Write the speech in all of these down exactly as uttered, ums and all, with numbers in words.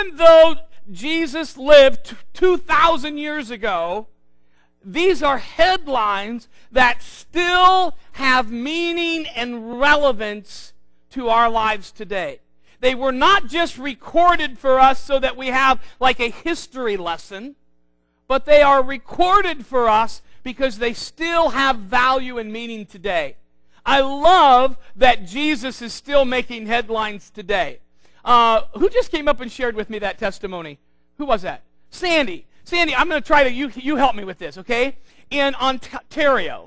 even though Jesus lived two thousand years ago, these are headlines that still have meaning and relevance to our lives today. They were not just recorded for us so that we have like a history lesson, but they are recorded for us because they still have value and meaning today. I love that Jesus is still making headlines today. Uh, who just came up and shared with me that testimony? Who was that? Sandy. Sandy, I'm going to try to, you, you help me with this, okay? In Ontario.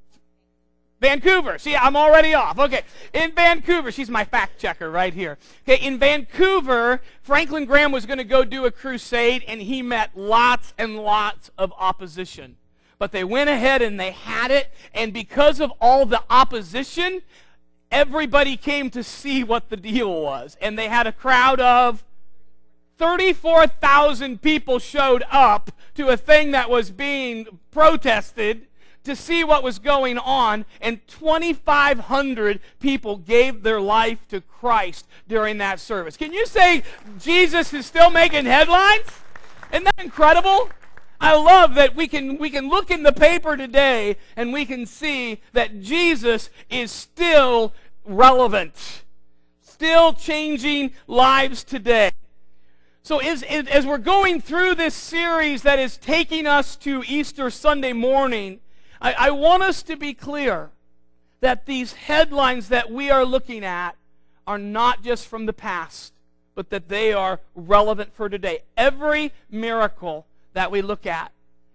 Vancouver. See, I'm already off. Okay. In Vancouver, she's my fact checker right here. Okay, in Vancouver, Franklin Graham was going to go do a crusade, and he met lots and lots of opposition. But they went ahead and they had it, and because of all the opposition, everybody came to see what the deal was. And they had a crowd of thirty-four thousand people showed up to a thing that was being protested to see what was going on, and twenty-five hundred people gave their life to Christ during that service. Can you say Jesus is still making headlines? Isn't that incredible? I love that we can we can look in the paper today and we can see that Jesus is still relevant, still changing lives today. So as, as we're going through this series that is taking us to Easter Sunday morning, I, I want us to be clear that these headlines that we are looking at are not just from the past, but that they are relevant for today. Every miracle that we look at,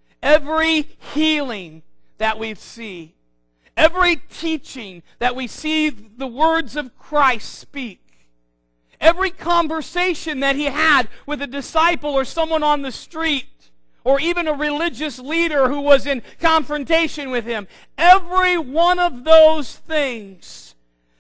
every healing that we see, every teaching that we see the words of Christ speak, every conversation that he had with a disciple or someone on the street, or even a religious leader who was in confrontation with him, every one of those things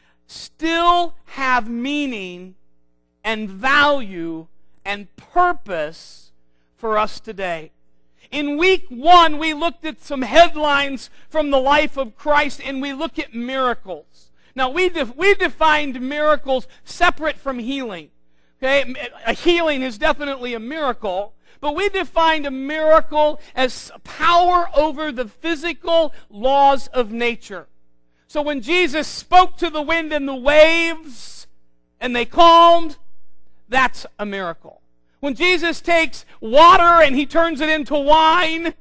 still have meaning and value and purpose for us today. In week one, we looked at some headlines from the life of Christ, and we look at miracles. Now, we def- we defined miracles separate from healing. Okay, a healing is definitely a miracle, but we defined a miracle as power over the physical laws of nature. So when Jesus spoke to the wind and the waves, and they calmed, that's a miracle. When Jesus takes water and he turns it into wine,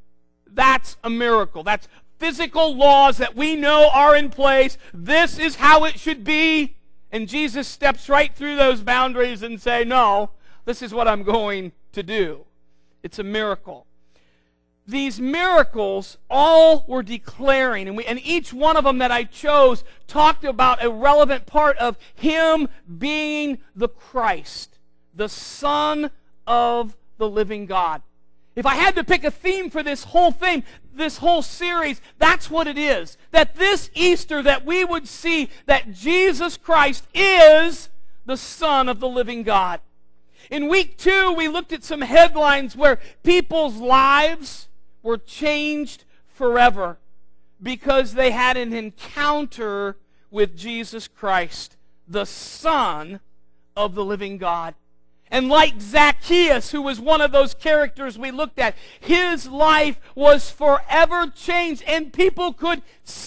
that's a miracle. That's physical laws that we know are in place. This is how it should be. And Jesus steps right through those boundaries and say, no, this is what I'm going to do. It's a miracle. These miracles all were declaring, and, we, and each one of them that I chose talked about a relevant part of him being the Christ, the Son of the living God. If I had to pick a theme for this whole thing, this whole series, that's what it is. That this Easter that we would see that Jesus Christ is the Son of the living God. In week two, we looked at some headlines where people's lives were changed forever because they had an encounter with Jesus Christ, the Son of the living God. And like Zacchaeus, who was one of those characters we looked at, his life was forever changed, and people could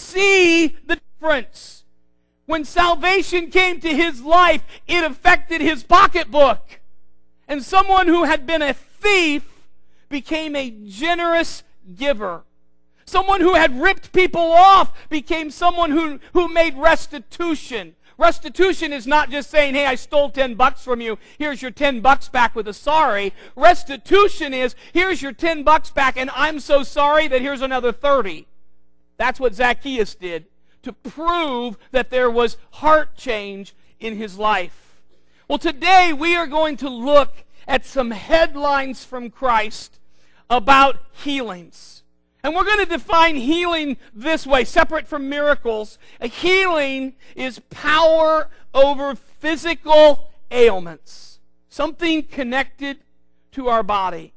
see the difference. When salvation came to his life, it affected his pocketbook. And someone who had been a thief became a generous giver. Someone who had ripped people off became someone who, who made restitution. Restitution is not just saying, hey, I stole ten bucks from you, here's your ten bucks back with a sorry. Restitution is, here's your ten bucks back, and I'm so sorry that here's another thirty. That's what Zacchaeus did to prove that there was heart change in his life. Well, today we are going to look at some headlines from Christ about healings. And we're going to define healing this way, separate from miracles. A healing is power over physical ailments, something connected to our body.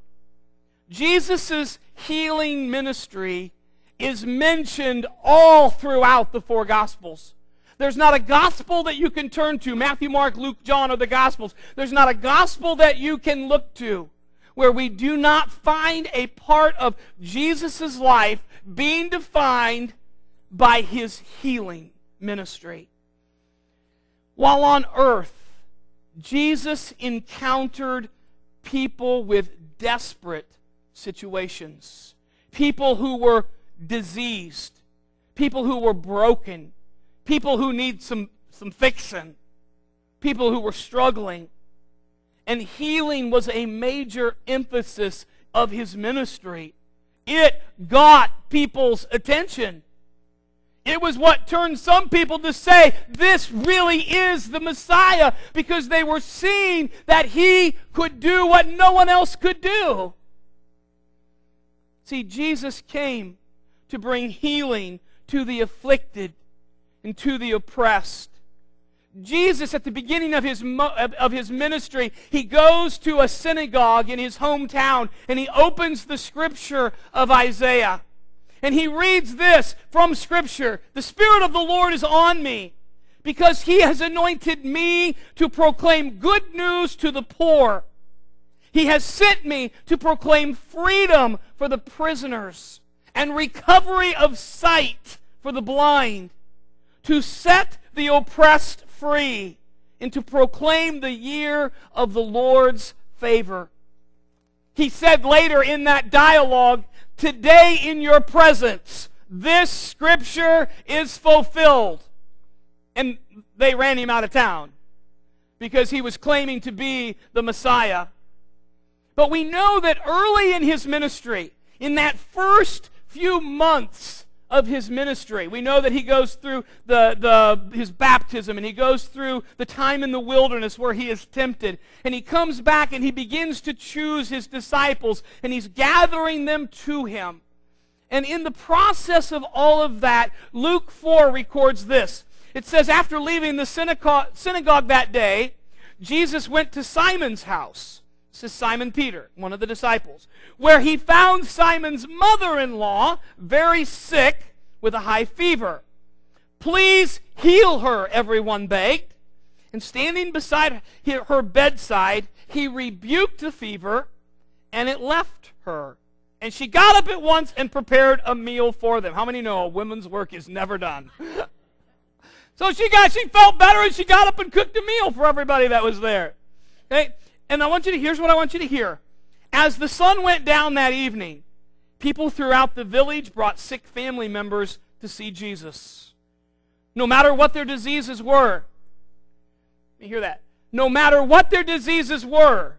Jesus' healing ministry is mentioned all throughout the four Gospels. There's not a gospel that you can turn to. Matthew, Mark, Luke, John are the gospels. There's not a gospel that you can look to where we do not find a part of Jesus' life being defined by his healing ministry. While on earth, Jesus encountered people with desperate situations. People who were diseased. People who were broken. People who need some, some fixing. People who were struggling. And healing was a major emphasis of his ministry. It got people's attention. It was what turned some people to say, this really is the Messiah, because they were seeing that he could do what no one else could do. See, Jesus came to bring healing to the afflicted and to the oppressed. Jesus, at the beginning of his, of his ministry, he goes to a synagogue in his hometown and he opens the scripture of Isaiah. And he reads this from Scripture. The Spirit of the Lord is on me because he has anointed me to proclaim good news to the poor. He has sent me to proclaim freedom for the prisoners and recovery of sight for the blind, to set the oppressed free, and to proclaim the year of the Lord's favor. He said later in that dialogue, today in your presence, this scripture is fulfilled. And they ran him out of town because he was claiming to be the Messiah. But we know that early in his ministry, in that first few months of his ministry, we know that he goes through the, the, his baptism, and he goes through the time in the wilderness where he is tempted. And he comes back and he begins to choose his disciples, and he's gathering them to him. And in the process of all of that, Luke four records this. It says, after leaving the synagogue, synagogue that day, Jesus went to Simon's house. This is Simon Peter, one of the disciples, where he found Simon's mother-in-law very sick with a high fever. Please heal her, everyone begged. And standing beside her bedside, he rebuked the fever, and it left her. And she got up at once and prepared a meal for them. How many know a woman's work is never done? So she got, she felt better, and she got up and cooked a meal for everybody that was there. Okay? And I want you to, here's what I want you to hear. As the sun went down that evening, people throughout the village brought sick family members to see Jesus. No matter what their diseases were. Let me hear that. No matter what their diseases were,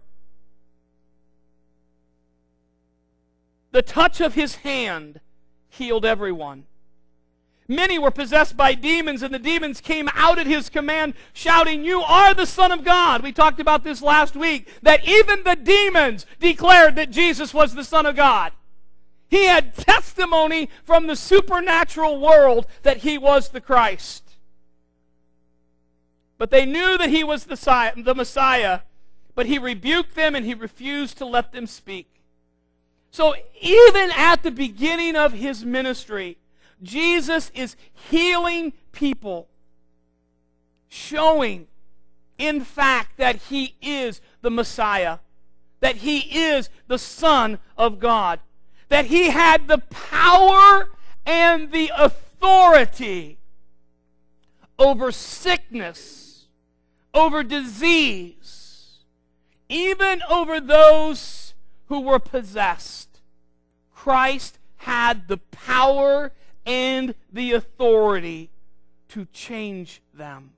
the touch of his hand healed everyone. Many were possessed by demons, and the demons came out at his command, shouting, "You are the Son of God." We talked about this last week, that even the demons declared that Jesus was the Son of God. He had testimony from the supernatural world that he was the Christ. But they knew that he was the Messiah, but he rebuked them and he refused to let them speak. So even at the beginning of his ministry, Jesus is healing people, showing, in fact, that he is the Messiah, that he is the Son of God, that he had the power and the authority over sickness, over disease, even over those who were possessed. Christ had the power and the authority to change them.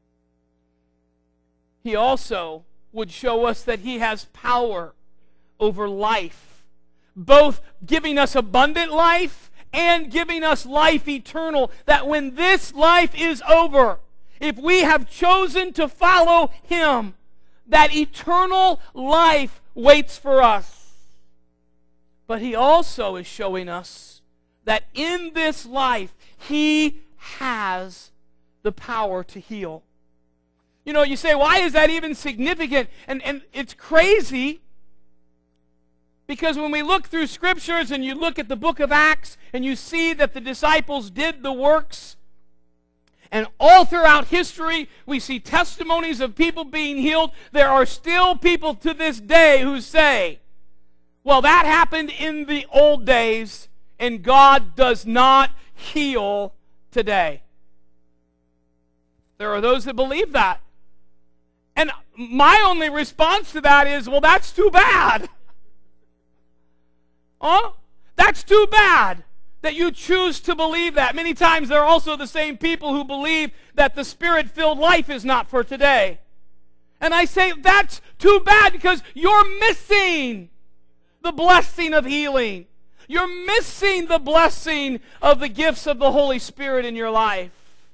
He also would show us that he has power over life, both giving us abundant life and giving us life eternal, that when this life is over, if we have chosen to follow him, that eternal life waits for us. But he also is showing us that in this life, he has the power to heal. You know, you say, why is that even significant? And, and it's crazy, because when we look through Scriptures and you look at the book of Acts and you see that the disciples did the works, And all throughout history, we see testimonies of people being healed. There are still people to this day who say, well, that happened in the old days, and God does not heal today. There are those that believe that. And my only response to that is, well, that's too bad. Huh? That's too bad that you choose to believe that. Many times there are also the same people who believe that the Spirit-filled life is not for today. And I say, that's too bad because you're missing the blessing of healing. You're missing the blessing of the gifts of the Holy Spirit in your life.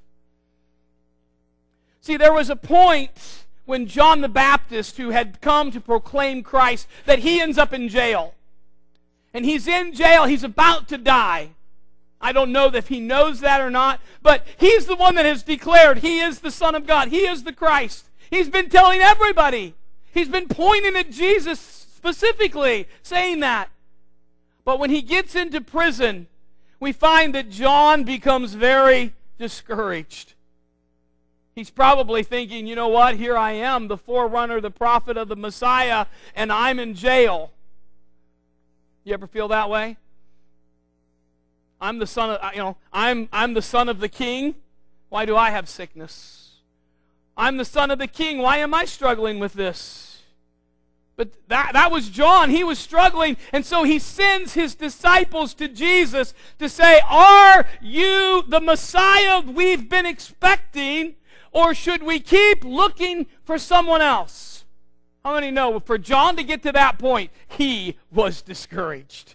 See, there was a point when John the Baptist, who had come to proclaim Christ, that he ends up in jail. And he's in jail. He's about to die. I don't know if he knows that or not, but he's the one that has declared he is the Son of God. He is the Christ. He's been telling everybody. He's been pointing at Jesus specifically, saying that. But when he gets into prison, we find that John becomes very discouraged. He's probably thinking, you know what, here I am, the forerunner, the prophet of the Messiah, and I'm in jail. You ever feel that way? I'm the son of, you know, I'm, I'm the son of the king. Why do I have sickness? I'm the son of the king. Why am I struggling with this? But that, that was John. He was struggling. And so he sends his disciples to Jesus to say, are you the Messiah we've been expecting, or should we keep looking for someone else? How many know for John to get to that point, he was discouraged?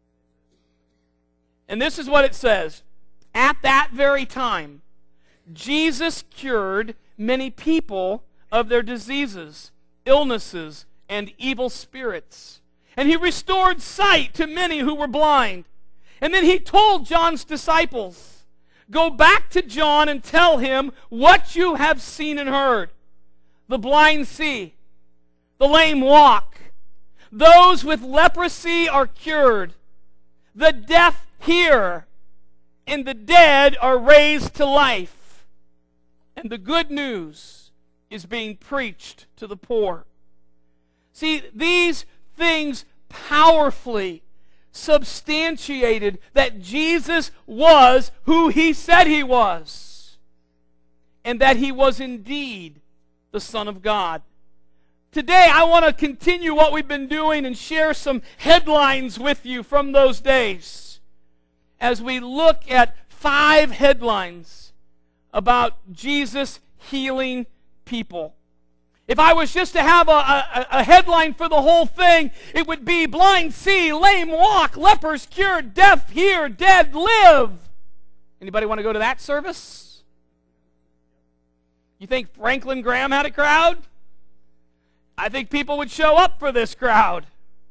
And this is what it says. At that very time, Jesus cured many people of their diseases, illnesses, and evil spirits. And he restored sight to many who were blind. And then he told John's disciples, go back to John and tell him what you have seen and heard. The blind see, the lame walk, those with leprosy are cured, the deaf hear, and the dead are raised to life. And the good news is being preached to the poor. See, these things powerfully substantiated that Jesus was who he said he was, and that he was indeed the Son of God. Today, I want to continue what we've been doing and share some headlines with you from those days as we look at five headlines about Jesus healing people. If I was just to have a, a, a headline for the whole thing, it would be blind see, lame walk, lepers cured, deaf hear, dead live. Anybody want to go to that service? You think Franklin Graham had a crowd? I think people would show up for this crowd.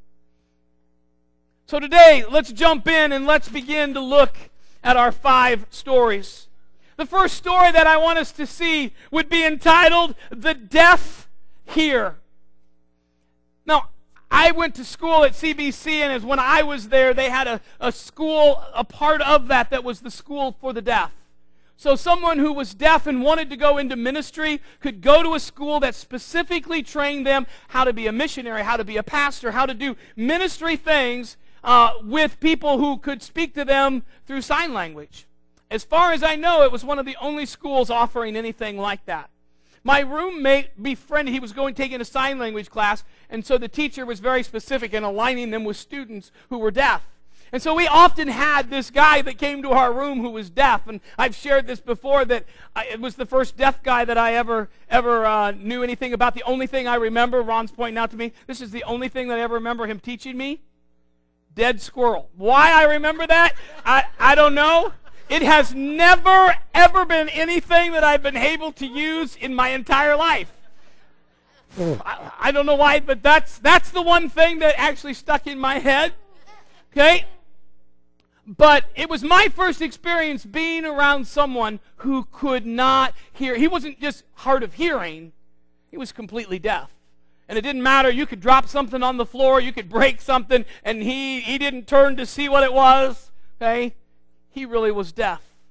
So today, let's jump in and let's begin to look at our five stories. The first story that I want us to see would be entitled, The Deaf Hear. Now, I went to school at C B C, and as when I was there, they had a, a school, a part of that that was the school for the deaf. So someone who was deaf and wanted to go into ministry could go to a school that specifically trained them how to be a missionary, how to be a pastor, how to do ministry things uh, with people who could speak to them through sign language. As far as I know, it was one of the only schools offering anything like that. My roommate befriended, he was going taking a sign language class, and so the teacher was very specific in aligning them with students who were deaf. And so we often had this guy that came to our room who was deaf, and I've shared this before that I, it was the first deaf guy that I ever ever uh, knew anything about. The only thing I remember, Ron's pointing out to me, this is the only thing that I ever remember him teaching me, dead squirrel. Why I remember that, I, I don't know. It has never, ever been anything that I've been able to use in my entire life. I, I don't know why, but that's that's the one thing that actually stuck in my head. Okay? But it was my first experience being around someone who could not hear. He wasn't just hard of hearing, he was completely deaf. And it didn't matter, you could drop something on the floor, you could break something, and he, he didn't turn to see what it was. Okay? He really was deaf.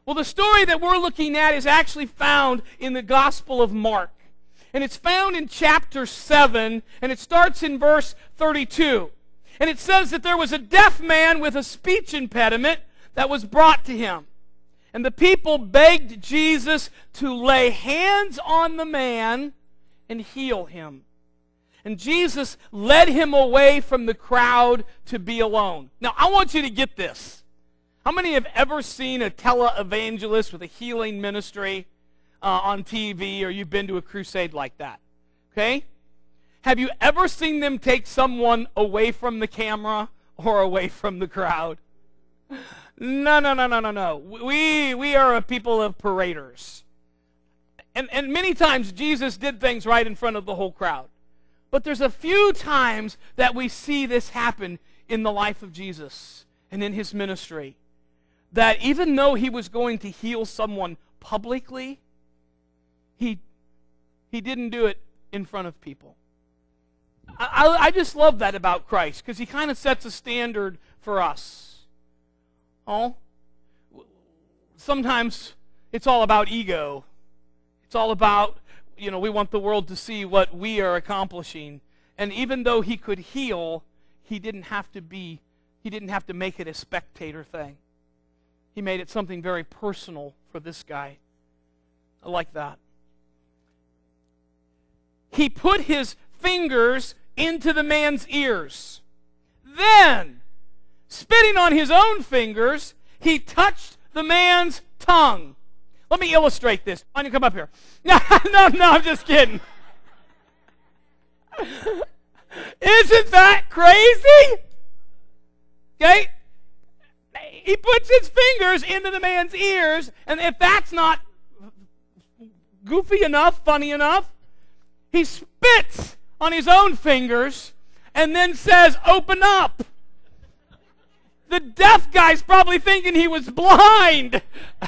Well, the story that we're looking at is actually found in the Gospel of Mark. And it's found in chapter seven, and it starts in verse thirty-two. And it says that there was a deaf man with a speech impediment that was brought to him. And the people begged Jesus to lay hands on the man and heal him. And Jesus led him away from the crowd to be alone. Now, I want you to get this. How many have ever seen a televangelist with a healing ministry uh, on T V, or you've been to a crusade like that? Okay? Have you ever seen them take someone away from the camera or away from the crowd? No, no, no, no, no, no. We, we are a people of paraders. And, and many times Jesus did things right in front of the whole crowd. But there's a few times that we see this happen in the life of Jesus and in his ministry. That even though he was going to heal someone publicly, he, he didn't do it in front of people. I, I, I just love that about Christ, because he kind of sets a standard for us. Oh, sometimes it's all about ego. It's all about, you know, we want the world to see what we are accomplishing. And even though he could heal, he didn't have to be, he didn't have to make it a spectator thing. He made it something very personal for this guy. I like that. He put his fingers into the man's ears. Then, spitting on his own fingers, he touched the man's tongue. Let me illustrate this. Why don't you come up here? No, no, no, I'm just kidding. Isn't that crazy? Okay? He puts his fingers into the man's ears, and if that's not goofy enough, funny enough, he spits on his own fingers and then says, "Open up." The deaf guy's probably thinking he was blind.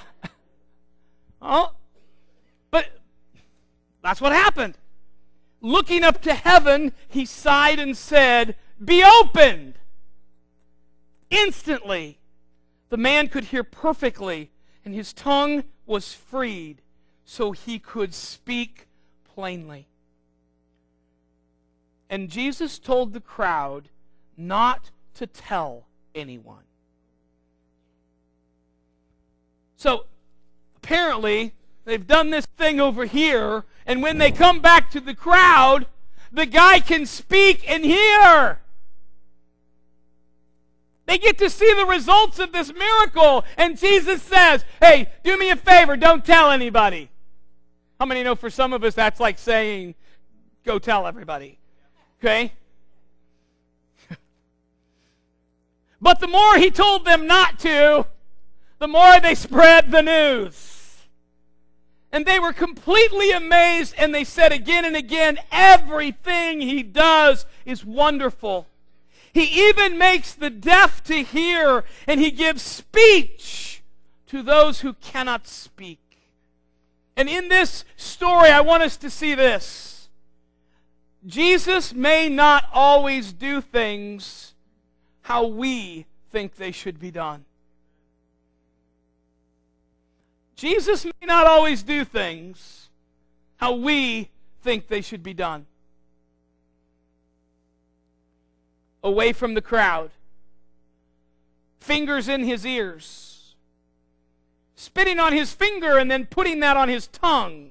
Oh, but that's what happened. Looking up to heaven, he sighed and said, "Be opened." Instantly, the man could hear perfectly, and his tongue was freed, so he could speak plainly. And Jesus told the crowd not to tell anyone. So, apparently, they've done this thing over here, and when they come back to the crowd, the guy can speak and hear. They get to see the results of this miracle, and Jesus says, "Hey, do me a favor, don't tell anybody." How many know for some of us that's like saying, "Go tell everybody." Okay? But the more he told them not to, the more they spread the news. And they were completely amazed, and they said again and again, everything he does is wonderful. He even makes the deaf to hear, and he gives speech to those who cannot speak. And in this story, I want us to see this. Jesus may not always do things how we think they should be done. Jesus may not always do things how we think they should be done. Away from the crowd. Fingers in his ears. Spitting on his finger and then putting that on his tongue.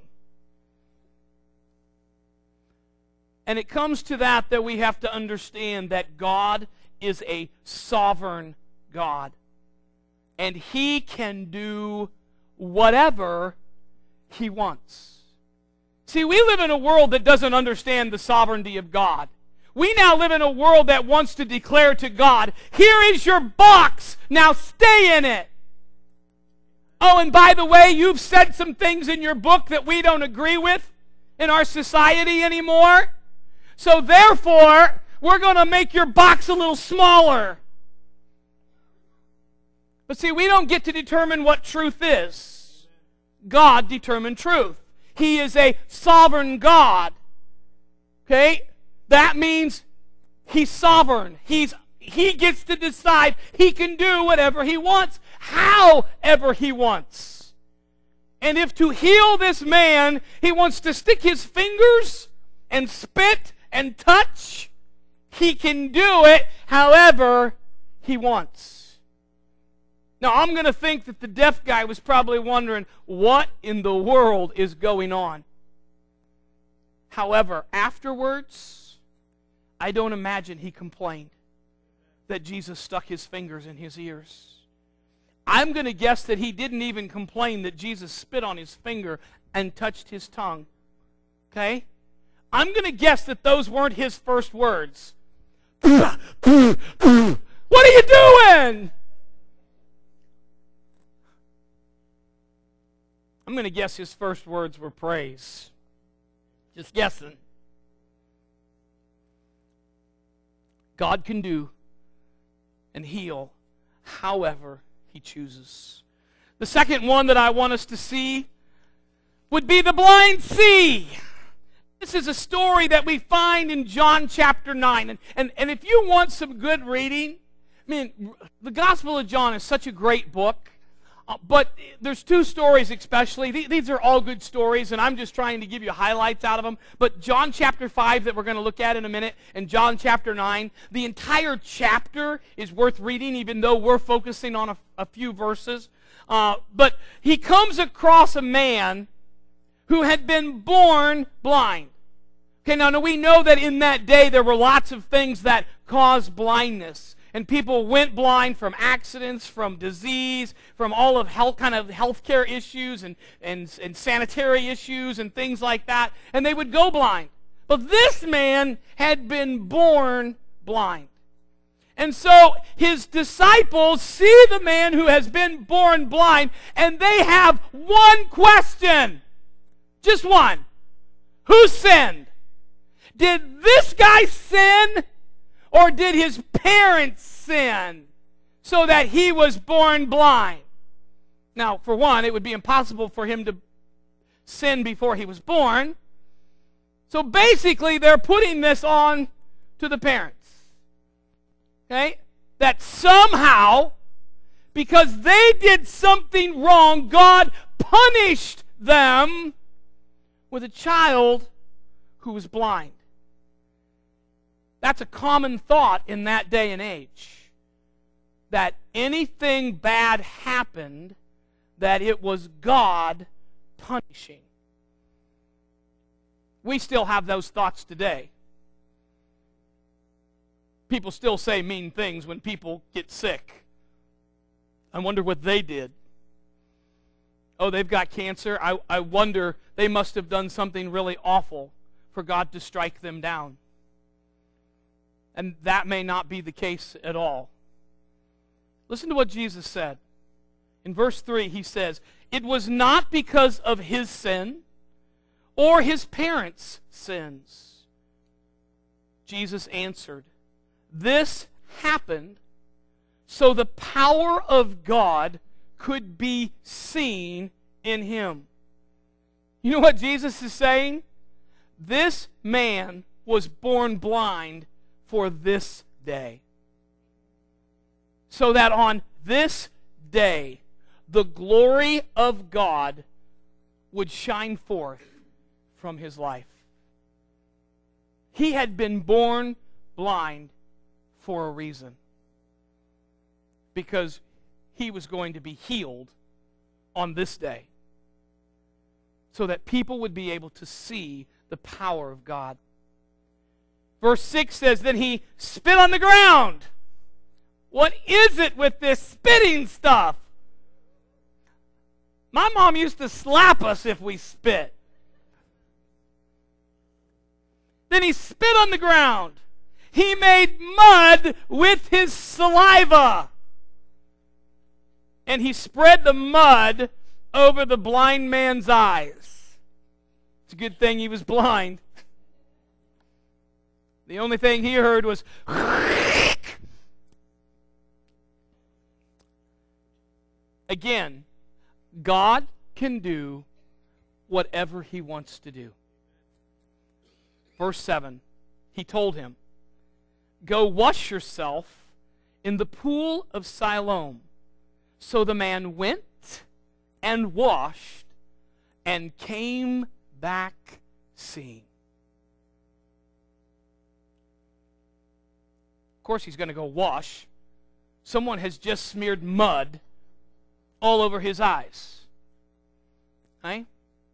And it comes to that that we have to understand that God is a sovereign God. And he can do whatever he wants. See, we live in a world that doesn't understand the sovereignty of God. We now live in a world that wants to declare to God, "Here is your box, now stay in it." Oh, and by the way, you've said some things in your book that we don't agree with in our society anymore. So therefore, we're going to make your box a little smaller. But see, we don't get to determine what truth is. God determined truth. He is a sovereign God. Okay? That means he's sovereign. He's, he gets to decide. He can do whatever he wants, however he wants. And if to heal this man, he wants to stick his fingers and spit and touch, he can do it however he wants. Now, I'm going to think that the deaf guy was probably wondering, what in the world is going on? However, afterwards, I don't imagine he complained that Jesus stuck his fingers in his ears. I'm going to guess that he didn't even complain that Jesus spit on his finger and touched his tongue. Okay? I'm going to guess that those weren't his first words. What are you doing? I'm going to guess his first words were praise. Just guessing. God can do and heal however He chooses. The second one that I want us to see would be the blind see. This is a story that we find in John chapter nine. And, and, and if you want some good reading, I mean, the Gospel of John is such a great book. Uh, but there's two stories especially. These are all good stories, and I'm just trying to give you highlights out of them. But John chapter five that we're going to look at in a minute, and John chapter nine, the entire chapter is worth reading, even though we're focusing on a, a few verses. Uh, but he comes across a man who had been born blind. Okay, now, now we know that in that day there were lots of things that caused blindness. And people went blind from accidents, from disease, from all of health kind of healthcare issues and, and, and sanitary issues and things like that. And they would go blind. But this man had been born blind. And so his disciples see the man who has been born blind, and they have one question. Just one. Who sinned? Did this guy sin? Or did his parents sin so that he was born blind? Now, for one, it would be impossible for him to sin before he was born. So basically, they're putting this on to the parents. Okay? That somehow, because they did something wrong, God punished them with a child who was blind. That's a common thought in that day and age. That anything bad happened, that it was God punishing. We still have those thoughts today. People still say mean things when people get sick. I wonder what they did. Oh, they've got cancer. I, I wonder, they must have done something really awful for God to strike them down. And that may not be the case at all. Listen to what Jesus said. In verse three, he says, "It was not because of his sin or his parents' sins." Jesus answered, "This happened so the power of God could be seen in him." You know what Jesus is saying? This man was born blind for this day. So that on this day, the glory of God would shine forth from his life. He had been born blind for a reason. Because he was going to be healed on this day. So that people would be able to see the power of God. Verse six says, "Then he spit on the ground." What is it with this spitting stuff? My mom used to slap us if we spit. Then he spit on the ground. He made mud with his saliva. And he spread the mud over the blind man's eyes. It's a good thing he was blind. The only thing he heard was again, God can do whatever he wants to do. Verse seven, he told him, "Go wash yourself in the pool of Siloam." So the man went and washed and came back seeing. Of course he's going to go wash. Someone has just smeared mud all over his eyes. Right?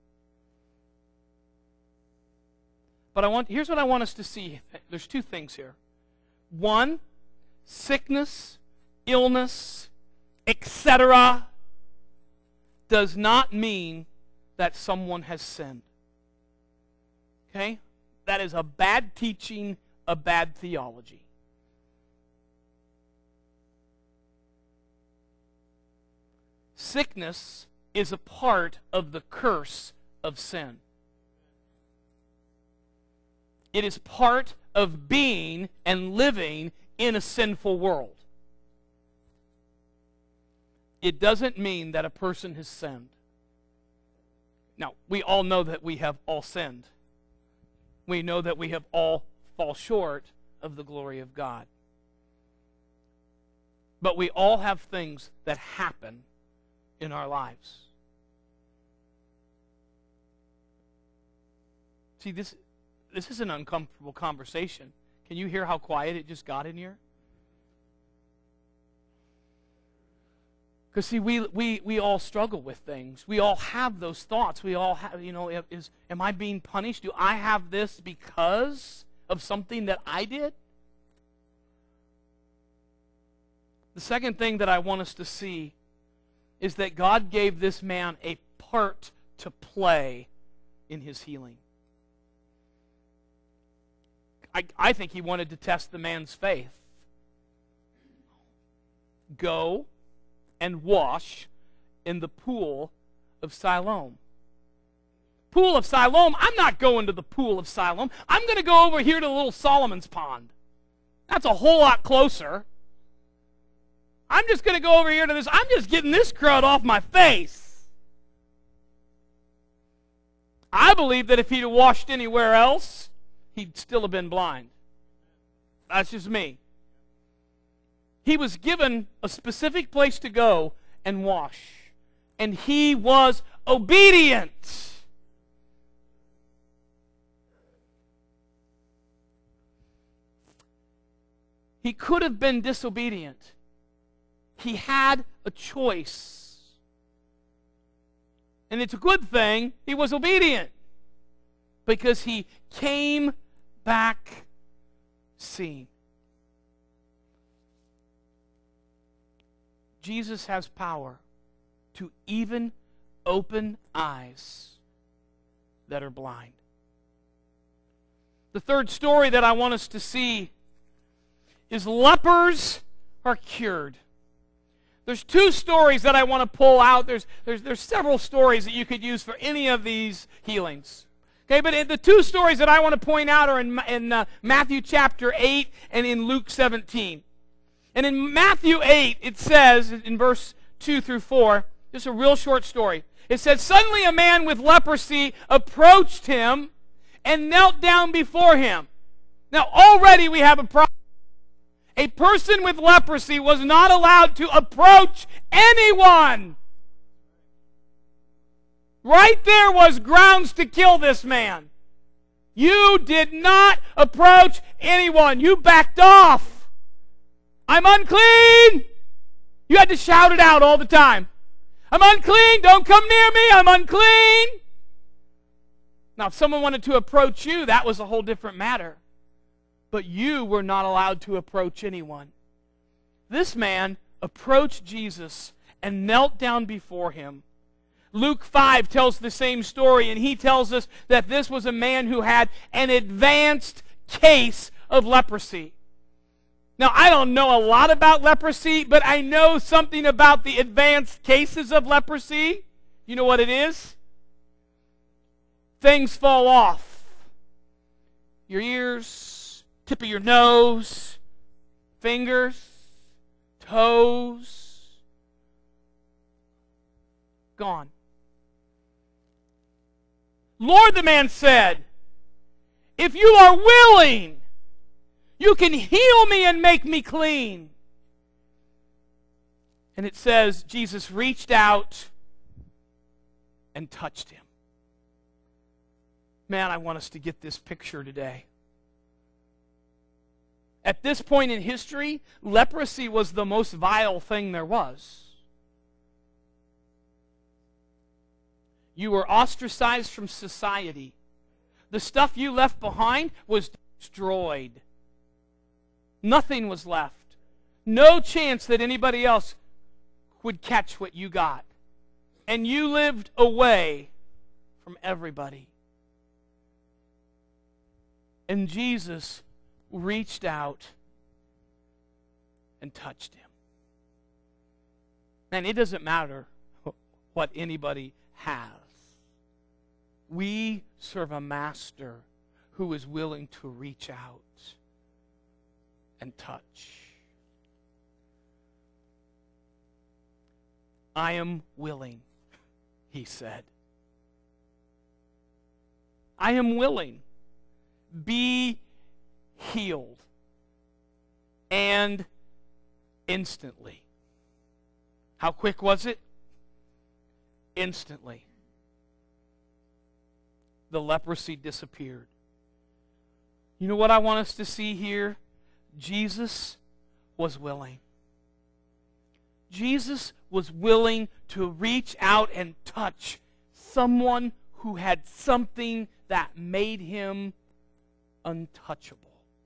But I want here's what I want us to see. There's two things here. One, sickness, illness, et cetera does not mean that someone has sinned. Okay? That is a bad teaching, a bad theology. Sickness is a part of the curse of sin. It is part of being and living in a sinful world. It doesn't mean that a person has sinned. Now, we all know that we have all sinned. We know that we have all fall short of the glory of God. But we all have things that happen in our lives. See, this, this is an uncomfortable conversation. Can you hear how quiet it just got in here? Because see, we, we, we all struggle with things. We all have those thoughts. We all have, you know, is, am I being punished? Do I have this because of something that I did? The second thing that I want us to see is that God gave this man a part to play in his healing. I, I think he wanted to test the man's faith. Go and wash in the pool of Siloam. Pool of Siloam? I'm not going to the pool of Siloam. I'm going to go over here to the little Solomon's pond. That's a whole lot closer. I'm just going to go over here to this. I'm just getting this crud off my face. I believe that if he'd have washed anywhere else, he'd still have been blind. That's just me. He was given a specific place to go and wash. And he was obedient. He could have been disobedient. He had a choice. And it's a good thing he was obedient, because he came back seeing. Jesus has power to even open eyes that are blind. The third story that I want us to see is lepers are cured. There's two stories that I want to pull out. There's, there's, there's several stories that you could use for any of these healings. Okay, but the two stories that I want to point out are in, in uh, Matthew chapter eight and in Luke seventeen. And in Matthew eight, it says, in verse two through four, just a real short story. It says, suddenly a man with leprosy approached him and knelt down before him. Now already we have a problem. A person with leprosy was not allowed to approach anyone. Right there was grounds to kill this man. You did not approach anyone. You backed off. I'm unclean. You had to shout it out all the time. I'm unclean. Don't come near me. I'm unclean. Now, if someone wanted to approach you, that was a whole different matter. But you were not allowed to approach anyone. This man approached Jesus and knelt down before him. Luke five tells the same story, and he tells us that this was a man who had an advanced case of leprosy. Now, I don't know a lot about leprosy, but I know something about the advanced cases of leprosy. You know what it is? Things fall off. Your ears, tip of your nose, fingers, toes, gone. Lord, the man said, if you are willing, you can heal me and make me clean. And it says Jesus reached out and touched him. Man, I want us to get this picture today. At this point in history, leprosy was the most vile thing there was. You were ostracized from society. The stuff you left behind was destroyed. Nothing was left. No chance that anybody else would catch what you got. And you lived away from everybody. And Jesus reached out and touched him. And it doesn't matter what anybody has. We serve a master who is willing to reach out and touch. I am willing, he said. I am willing. Be healed. And instantly. How quick was it? Instantly. The leprosy disappeared. You know what I want us to see here? Jesus was willing. Jesus was willing to reach out and touch someone who had something that made him untouchable.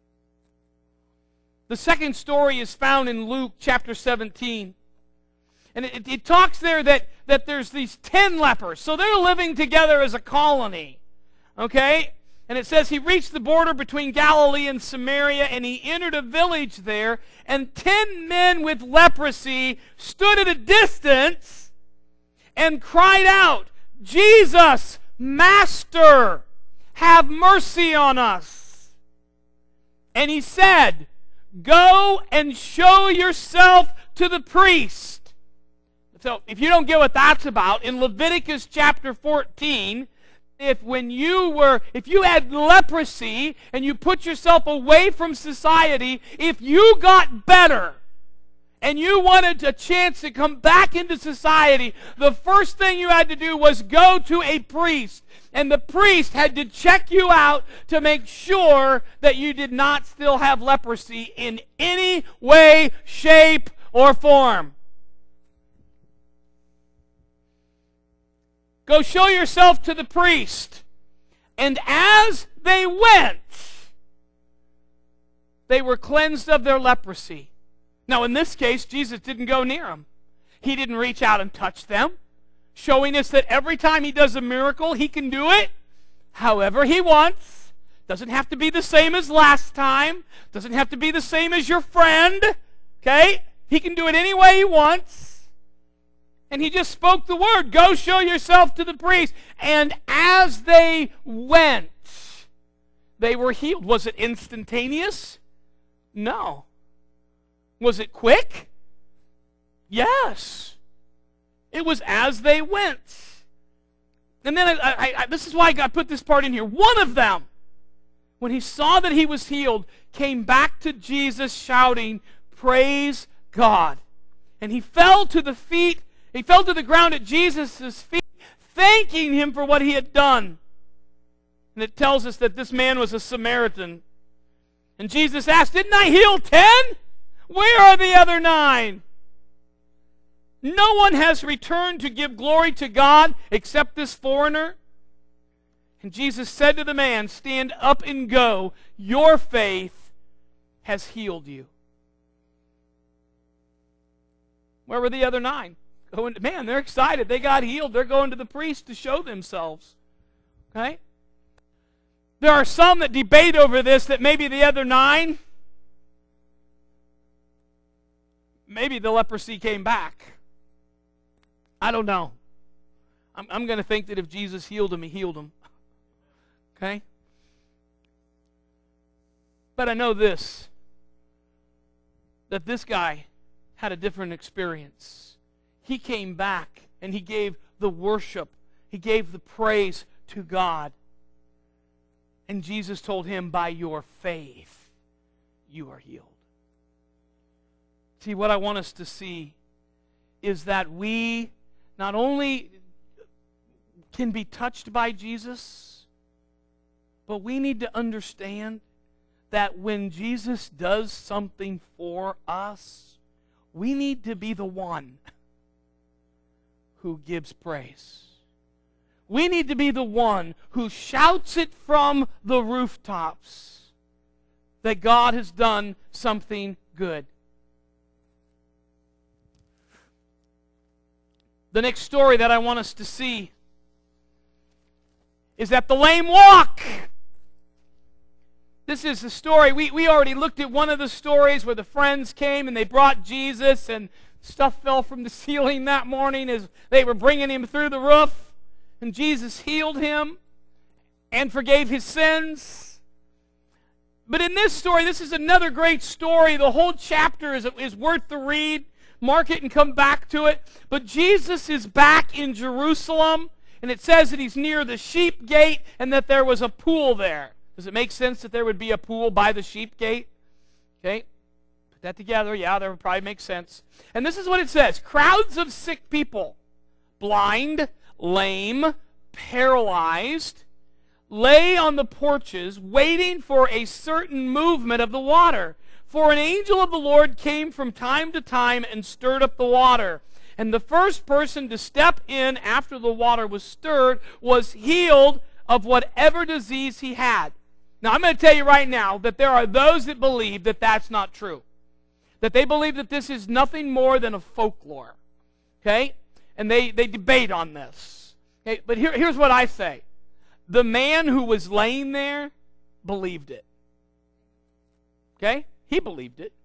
The second story is found in Luke chapter seventeen. And it, it talks there that, that there's these ten lepers. So they're living together as a colony. Okay? And it says he reached the border between Galilee and Samaria, and he entered a village there, and ten men with leprosy stood at a distance and cried out, Jesus, Master, have mercy on us. And he said, go and show yourself to the priest. So if you don't get what that's about, in Leviticus chapter fourteen, if when you were, if you had leprosy and you put yourself away from society, if you got better and you wanted a chance to come back into society, the first thing you had to do was go to a priest. And the priest had to check you out to make sure that you did not still have leprosy in any way, shape, or form. Go show yourself to the priest. And as they went, they were cleansed of their leprosy. Now, in this case, Jesus didn't go near them. He didn't reach out and touch them, showing us that every time he does a miracle, he can do it however he wants. Doesn't have to be the same as last time. Doesn't have to be the same as your friend. Okay? He can do it any way he wants. And he just spoke the word, go show yourself to the priest. And as they went, they were healed. Was it instantaneous? No. Was it quick? Yes. It was as they went. And then, I, I, I, this is why I put this part in here. One of them, when he saw that he was healed, came back to Jesus shouting, praise God. And he fell to the feet He fell to the ground at Jesus' feet, thanking him for what he had done. And it tells us that this man was a Samaritan. And Jesus asked, didn't I heal ten? Where are the other nine? No one has returned to give glory to God except this foreigner. And Jesus said to the man, stand up and go. Your faith has healed you. Where were the other nine? Going to, man, they're excited. They got healed. They're going to the priest to show themselves. Okay? There are some that debate over this, that maybe the other nine, maybe the leprosy came back. I don't know. I'm, I'm going to think that if Jesus healed him, he healed him. Okay? But I know this, that this guy had a different experience. He came back and he gave the worship. He gave the praise to God. And Jesus told him, by your faith, you are healed. See, what I want us to see is that we not only can be touched by Jesus, But we need to understand that when Jesus does something for us, we need to be the one who gives praise. We need to be the one who shouts it from the rooftops that God has done something good. The next story that I want us to see is that the lame walk. This is the story. We, we already looked at one of the stories where the friends came and they brought Jesus and stuff fell from the ceiling that morning as they were bringing him through the roof. And Jesus healed him and forgave his sins. But in this story, this is another great story. The whole chapter is, is worth the read. Mark it and come back to it. But Jesus is back in Jerusalem, and it says that he's near the sheep gate and that there was a pool there. Does it make sense that there would be a pool by the sheep gate? Okay, put that together. Yeah, that would probably make sense. And this is what it says. Crowds of sick people, blind, lame, paralyzed, lay on the porches waiting for a certain movement of the water. For an angel of the Lord came from time to time and stirred up the water. And the first person to step in after the water was stirred was healed of whatever disease he had. Now, I'm going to tell you right now that there are those that believe that that's not true. That they believe that this is nothing more than a folklore. Okay? And they, they debate on this. Okay? But here, here's what I say. The man who was laying there believed it. Okay? He believed it.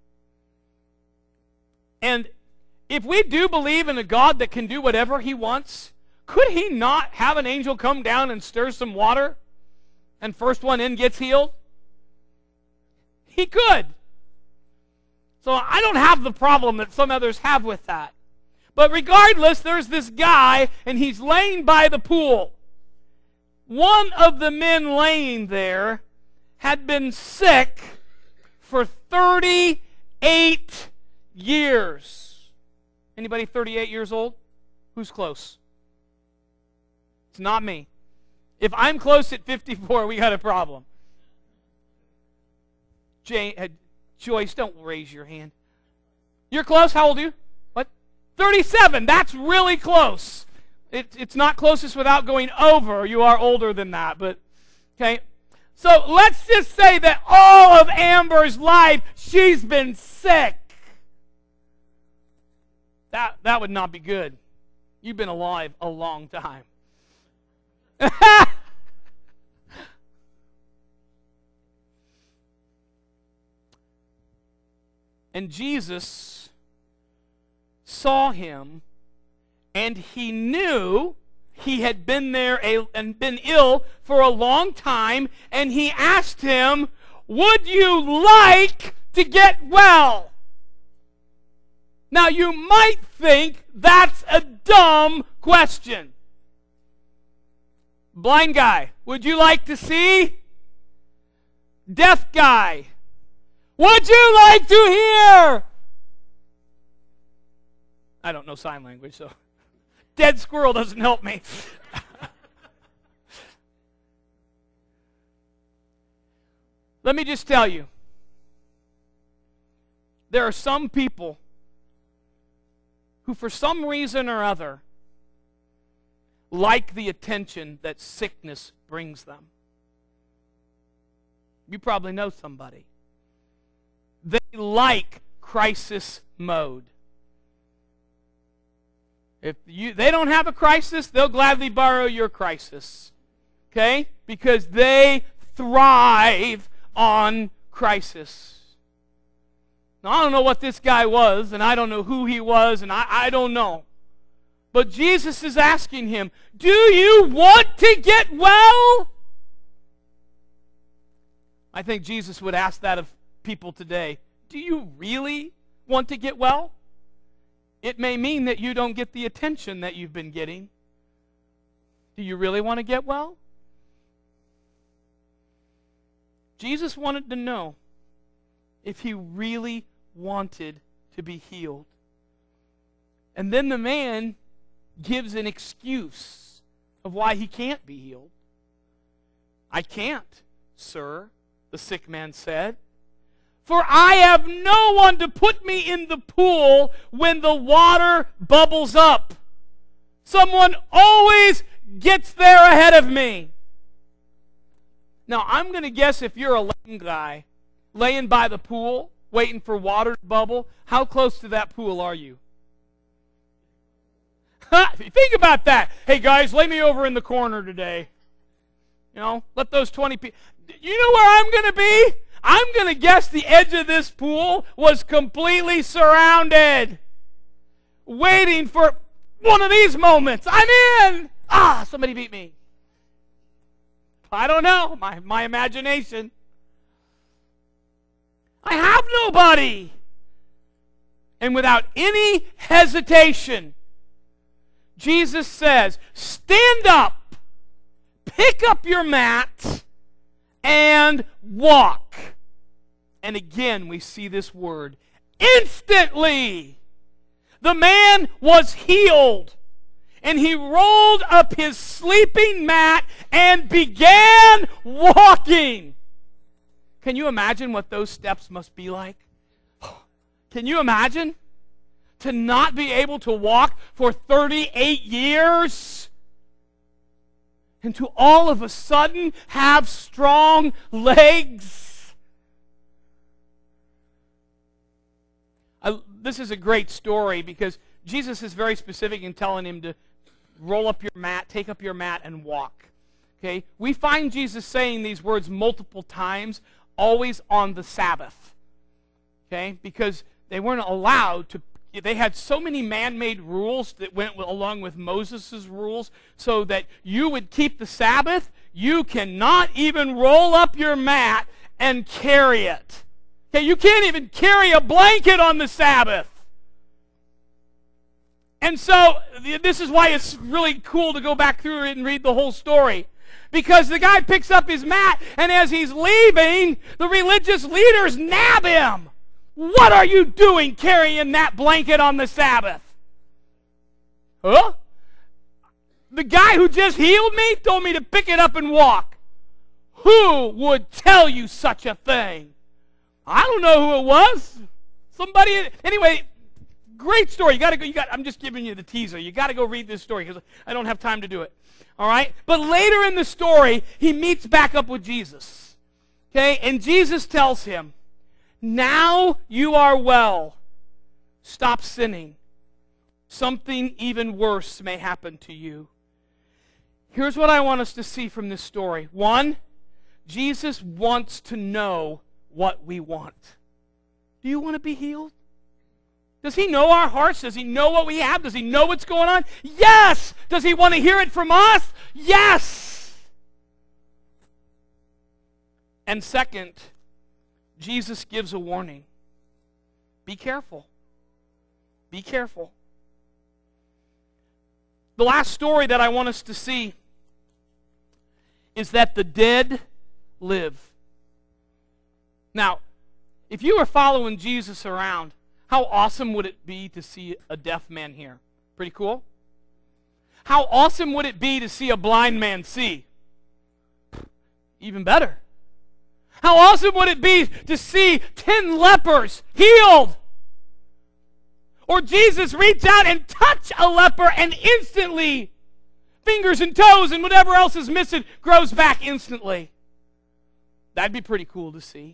And if we do believe in a God that can do whatever he wants, could he not have an angel come down and stir some water and first one in gets healed? He could. So I don't have the problem that some others have with that. But regardless, there's this guy and he's laying by the pool. One of the men laying there had been sick for thirty-eight years. Anybody thirty-eight years old? Who's close? It's not me. If I'm close at fifty-four, we got a problem. Jay, uh, Joyce, don't raise your hand. You're close? How old are you? What? thirty-seven. That's really close. It, it's not closest without going over. You are older than that, but okay. So let's just say that all of Amber's life, she's been sick. That, that would not be good. You've been alive a long time. And Jesus saw him, and he knew he had been there a, and been ill for a long time, and he asked him, "Would you like to get well?" Now, you might think that's a dumb question. Blind guy, would you like to see? Deaf guy, would you like to hear? I don't know sign language, so dead squirrel doesn't help me. Let me just tell you, there are some people who for some reason or other like the attention that sickness brings them. You probably know somebody. They like crisis mode. If you, they don't have a crisis, they'll gladly borrow your crisis. Okay? Because they thrive on crisis. Now, I don't know what this guy was, and I don't know who he was, and I, I don't know. But Jesus is asking him, do you want to get well? I think Jesus would ask that of people today. Do you really want to get well? It may mean that you don't get the attention that you've been getting. Do you really want to get well? Jesus wanted to know if he really wanted to be healed. And then the man gives an excuse of why he can't be healed. I can't. sir," the sick man said, "for I have no one to put me in the pool when the water bubbles up. Someone always gets there ahead of me." Now, I'm going to guess if you're a lame guy laying by the pool, waiting for water to bubble, how close to that pool are you? Think about that. "Hey, guys, lay me over in the corner today. You know, let those twenty people..." You know where I'm going to be? I'm going to guess the edge of this pool was completely surrounded, waiting for one of these moments. I'm in! Ah, somebody beat me. I don't know. My, my imagination. I have nobody. And without any hesitation, Jesus says, "Stand up, pick up your mat, and walk." And again, we see this word, instantly. The man was healed, and he rolled up his sleeping mat and began walking. Can you imagine what those steps must be like? Can you imagine? To not be able to walk for thirty-eight years, and to all of a sudden have strong legs. I, this is a great story because Jesus is very specific in telling him to roll up your mat, take up your mat, and walk. Okay? We find Jesus saying these words multiple times, always on the Sabbath. Okay? Because they weren't allowed to. They had so many man-made rules that went along with Moses' rules so that you would keep the Sabbath. You cannot even roll up your mat and carry it. Okay, you can't even carry a blanket on the Sabbath. And so this is why it's really cool to go back through it and read the whole story. Because the guy picks up his mat, and as he's leaving, the religious leaders nab him. "What are you doing carrying that blanket on the Sabbath?" "Huh? The guy who just healed me told me to pick it up and walk. Who would tell you such a thing?" "I don't know who it was. Somebody..." Anyway, great story. You got to go. You got. I'm just giving you the teaser. You got to go read this story because I don't have time to do it. All right. But later in the story, he meets back up with Jesus. Okay, and Jesus tells him, "Now you are well. Stop sinning. Something even worse may happen to you." Here's what I want us to see from this story. One, Jesus wants to know what we want. Do you want to be healed? Does he know our hearts? Does he know what we have? Does he know what's going on? Yes! Does he want to hear it from us? Yes! And second, Jesus gives a warning. Be careful. Be careful. The last story that I want us to see is that the dead live. Now, if you were following Jesus around, how awesome would it be to see a deaf man hear? Pretty cool? How awesome would it be to see a blind man see? Even better. How awesome would it be to see ten lepers healed? Or Jesus reach out and touch a leper and instantly, fingers and toes and whatever else is missing grows back instantly. That'd be pretty cool to see.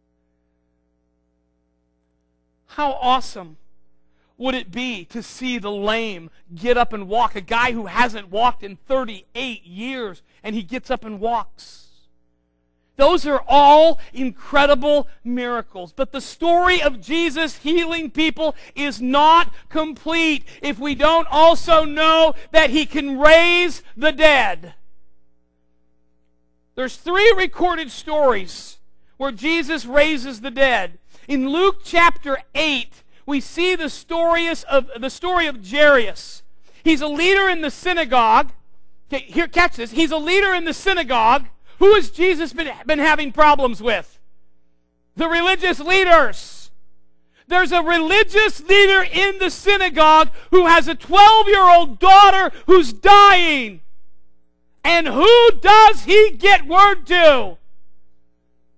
How awesome would it be to see the lame get up and walk? A guy who hasn't walked in thirty-eight years, and he gets up and walks. Those are all incredible miracles. But the story of Jesus healing people is not complete if we don't also know that he can raise the dead. There's three recorded stories where Jesus raises the dead. In Luke chapter eight, we see the story of, the story of Jairus. He's a leader in the synagogue. Okay, here, catch this. He's a leader in the synagogue. Who has Jesus been, been having problems with? The religious leaders. There's a religious leader in the synagogue who has a twelve-year-old daughter who's dying. And who does he get word to?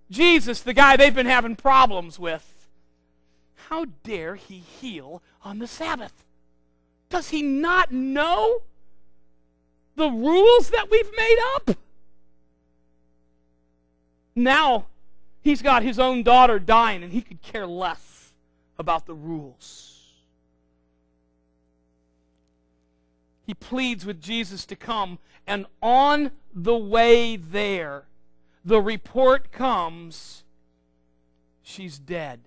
Jesus, the guy they've been having problems with, how dare he heal on the Sabbath? Does he not know the rules that we've made up? Now, he's got his own daughter dying, and he could care less about the rules. He pleads with Jesus to come, and on the way there, the report comes, she's dead.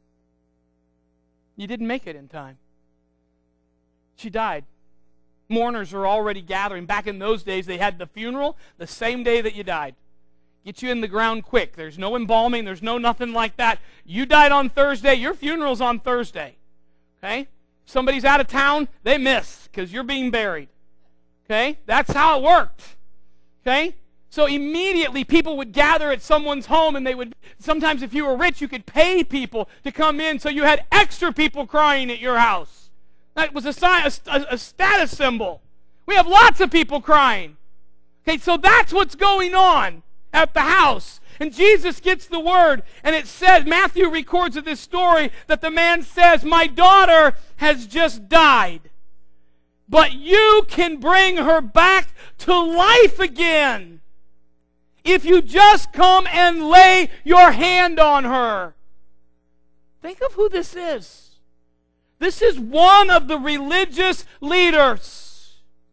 You didn't make it in time. She died. Mourners are already gathering. Back in those days, they had the funeral the same day that you died. Get you in the ground quick. There's no embalming. There's no nothing like that. You died on Thursday. Your funeral's on Thursday. Okay? Somebody's out of town. They miss because you're being buried. Okay? That's how it worked. Okay? So immediately people would gather at someone's home, and they would, sometimes if you were rich, you could pay people to come in, so you had extra people crying at your house. That was a, sign, a, a status symbol. We have lots of people crying. Okay, so that's what's going on at the house. And Jesus gets the word, and it says, Matthew records of this story, that the man says, my daughter has just died, but you can bring her back to life again if you just come and lay your hand on her. Think of who this is. This is one of the religious leaders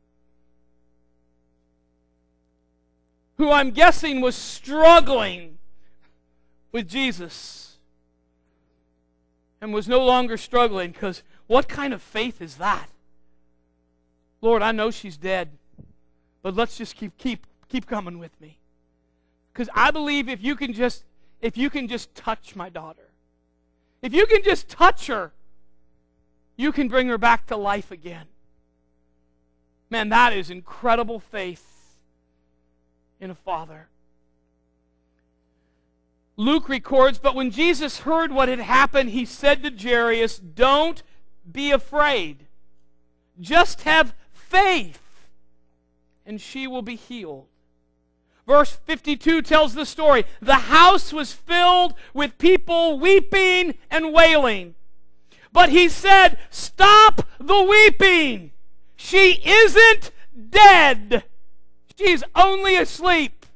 who I'm guessing was struggling with Jesus and was no longer struggling, because what kind of faith is that? Lord, I know she's dead, but let's just keep keep keep coming with me. Because I believe if you can just if you can just touch my daughter, if you can just touch her, you can bring her back to life again. Man, that is incredible faith in a father. Luke records, but when Jesus heard what had happened, he said to Jairus, don't be afraid. Just have faith, and she will be healed. Verse fifty-two tells the story. The house was filled with people weeping and wailing. But he said, stop the weeping. She isn't dead. She's only asleep.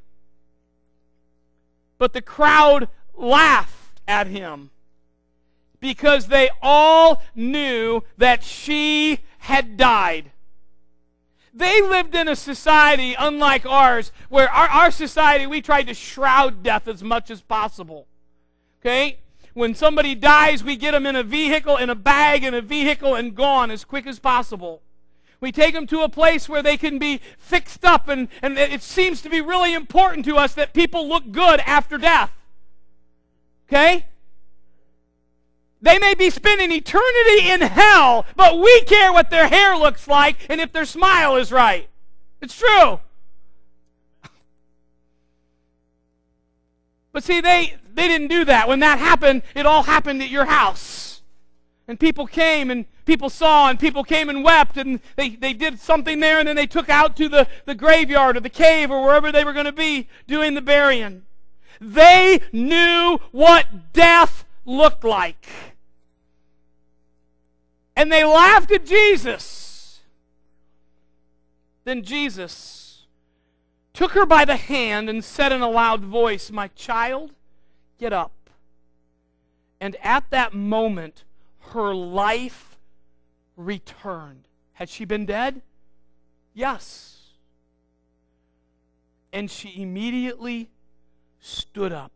But the crowd laughed at him because they all knew that she had died. They lived in a society unlike ours, where our, our society, we tried to shroud death as much as possible. Okay? When somebody dies, we get them in a vehicle, in a bag, in a vehicle, and gone as quick as possible. We take them to a place where they can be fixed up, and, and it seems to be really important to us that people look good after death. Okay? They may be spending eternity in hell, but we care what their hair looks like and if their smile is right. It's true. But see, they, they didn't do that. When that happened, it all happened at your house. And people came and people saw and people came and wept, and they, they did something there, and then they took out to the, the graveyard or the cave or wherever they were going to be doing the burying. They knew what death looked like. And they laughed at Jesus. Then Jesus took her by the hand and said in a loud voice, my child, get up. And at that moment, her life returned. Had she been dead? Yes. And she immediately stood up.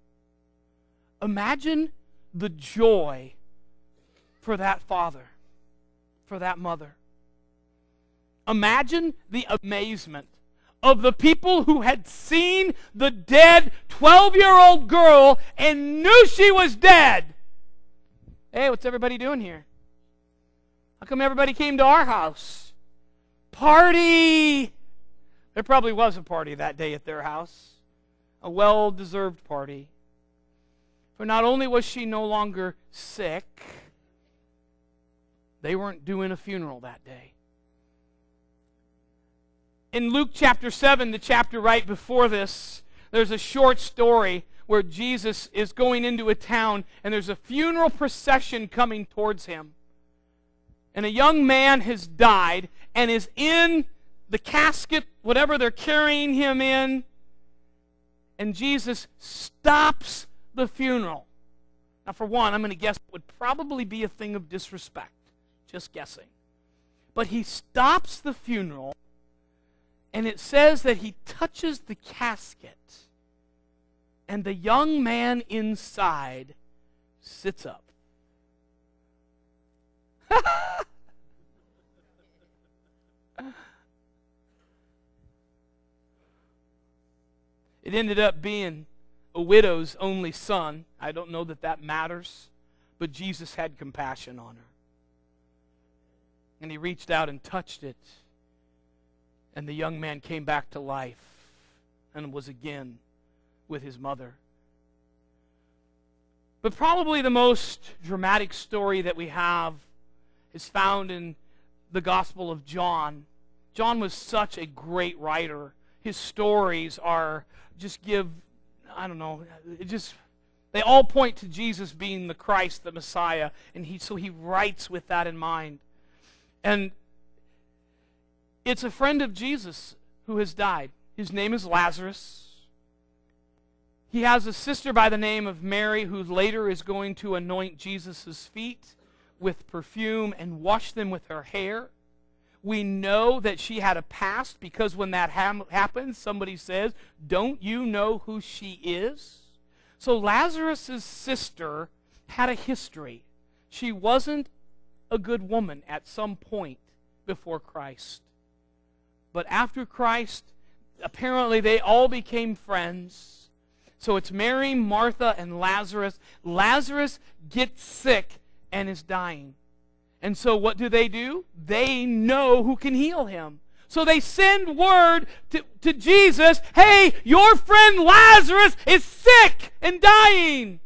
Imagine the joy for that father, for that mother. Imagine the amazement of the people who had seen the dead twelve-year-old girl and knew she was dead. Hey, what's everybody doing here? How come everybody came to our house? Party! There probably was a party that day at their house. A well-deserved party. For not only was she no longer sick, they weren't doing a funeral that day. In Luke chapter seven, the chapter right before this, there's a short story where Jesus is going into a town and there's a funeral procession coming towards him. And a young man has died and is in the casket, whatever they're carrying him in, and Jesus stops the funeral. Now, for one, I'm going to guess it would probably be a thing of disrespect. Just guessing. But he stops the funeral, and it says that he touches the casket, and the young man inside sits up. It ended up being a widow's only son. I don't know that that matters, but Jesus had compassion on her. And he reached out and touched it, and the young man came back to life and was again with his mother. But probably the most dramatic story that we have is found in the Gospel of John. John was such a great writer. His stories are just give, I don't know, it just, they all point to Jesus being the Christ, the Messiah, and he so he writes with that in mind. And it's a friend of Jesus who has died. His name is Lazarus. He has a sister by the name of Mary who later is going to anoint Jesus' feet with perfume and wash them with her hair. We know that she had a past because when that ha- happens, somebody says, "Don't you know who she is?" So Lazarus' sister had a history. She wasn't a good woman at some point before Christ. But after Christ, apparently they all became friends. So it's Mary, Martha, and Lazarus. Lazarus gets sick and is dying. And so what do they do? They know who can heal him. So they send word to, to Jesus, "Hey, your friend Lazarus is sick and dying."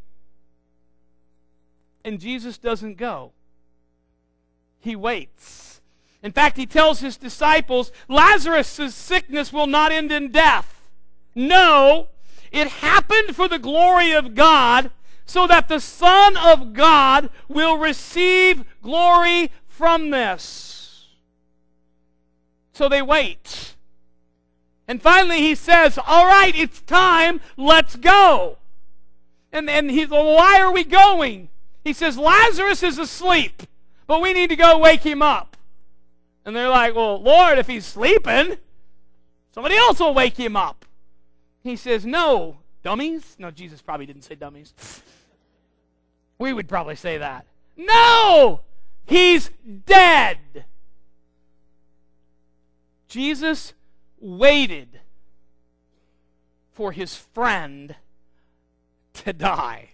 And Jesus doesn't go. He waits. In fact, he tells his disciples, Lazarus' sickness will not end in death. No, it happened for the glory of God, so that the Son of God will receive glory from this. So they wait. And finally he says, "All right, it's time, let's go." And, and he's, well, why are we going? He says, "Lazarus is asleep, but we need to go wake him up." And they're like, "Well, Lord, if he's sleeping, somebody else will wake him up." He says, "No, dummies." No, Jesus probably didn't say dummies. We would probably say that. "No, he's dead." Jesus waited for his friend to die.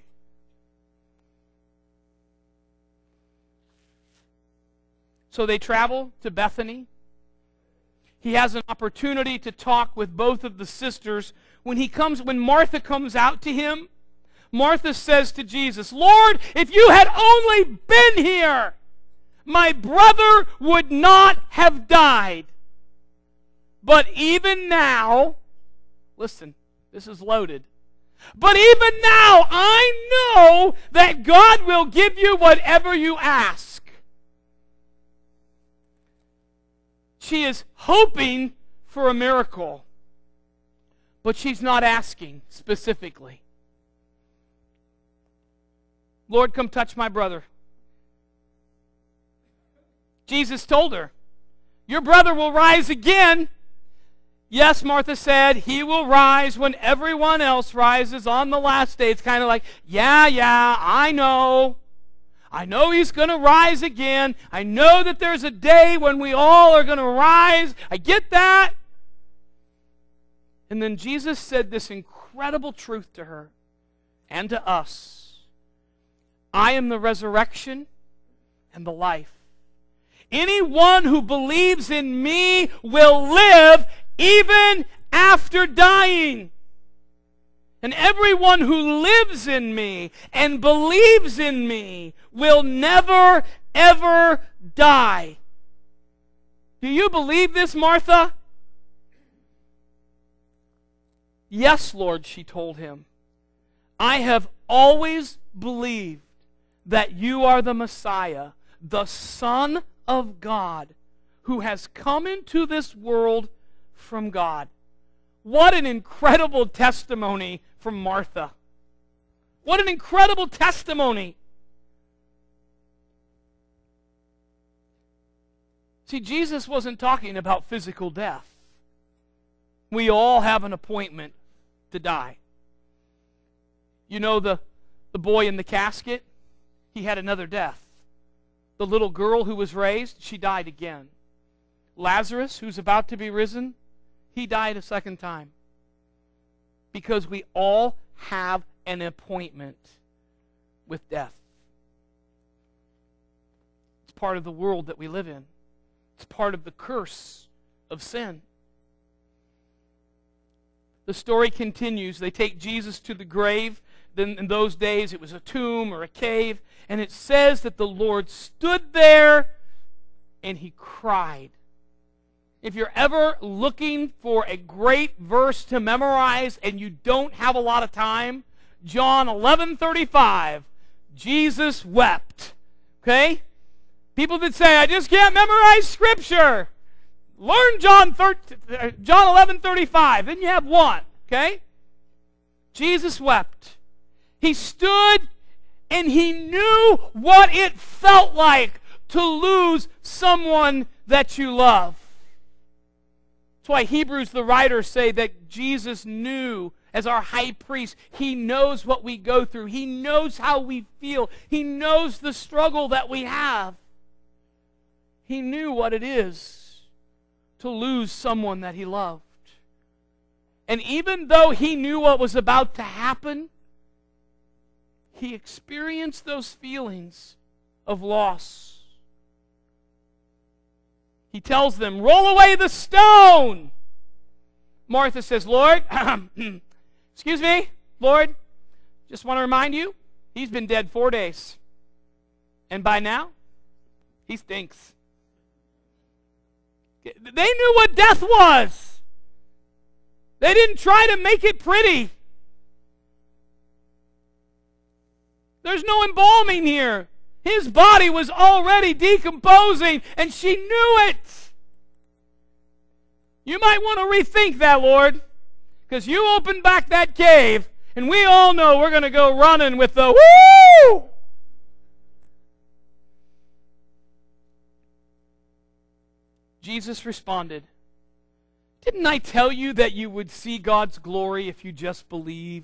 So they travel to Bethany. He has an opportunity to talk with both of the sisters. When he comes, when Martha comes out to him, Martha says to Jesus, "Lord, if you had only been here, my brother would not have died. But even now," listen, this is loaded, "but even now I know that God will give you whatever you ask." She is hoping for a miracle, but she's not asking specifically. "Lord, come touch my brother." Jesus told her, "Your brother will rise again." Yes, Martha said, he will rise when everyone else rises on the last day. It's kind of like, yeah, yeah, I know. I know he's going to rise again. I know that there's a day when we all are going to rise. I get that. And then Jesus said this incredible truth to her and to us. "I am the resurrection and the life. Anyone who believes in me will live even after dying. And everyone who lives in me and believes in me will never, ever die." Do you believe this, Martha? "Yes, Lord," she told him. I have always believed that you are the Messiah, the Son of God, who has come into this world from God. What an incredible testimony from Martha. What an incredible testimony. See, Jesus wasn't talking about physical death. We all have an appointment to die. You know the, the boy in the casket? He had another death. The little girl who was raised, she died again. Lazarus, who's about to be risen, he died a second time. Because we all have an appointment with death. It's part of the world that we live in. It's part of the curse of sin. The story continues. They take Jesus to the grave. Then in those days it was a tomb or a cave. And it says that the Lord stood there and he cried. If you're ever looking for a great verse to memorize and you don't have a lot of time, John eleven thirty-five, Jesus wept. Okay? People that say, I just can't memorize Scripture. Learn John eleven thirty-five. Then you have one. Okay? Jesus wept. He stood and he knew what it felt like to lose someone that you love. That's why Hebrews, the writers, say that Jesus knew, as our high priest, he knows what we go through. He knows how we feel. He knows the struggle that we have. He knew what it is to lose someone that he loved. And even though he knew what was about to happen, he experienced those feelings of loss. He tells them, roll away the stone. Martha says, Lord, excuse me, Lord, just want to remind you, he's been dead four days. And by now, he stinks. They knew what death was. They didn't try to make it pretty. There's no embalming here. His body was already decomposing, and she knew it. You might want to rethink that, Lord, because you opened back that cave, and we all know we're going to go running with the woo! Jesus responded, didn't I tell you that you would see God's glory if you just believed?